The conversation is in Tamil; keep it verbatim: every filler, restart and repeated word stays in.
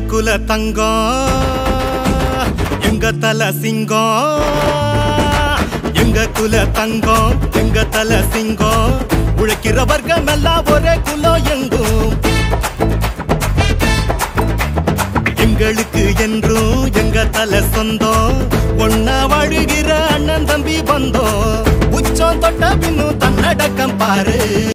குல தங்கம் எங்க தல சிங்கம் எங்க குல தங்கம் எங்க தல சிங்கம் உழைக்கிற வர்க்கம் எல்லாம் ஒரே குலம் எங்கும் எங்களுக்கு என்றும் எங்க தல சொந்தம் ஒன்னா வாழுகிற அண்ணன் தம்பி வந்தோம் உச்சம் தொட்ட பின்னும் தன்னடக்கம் பாரு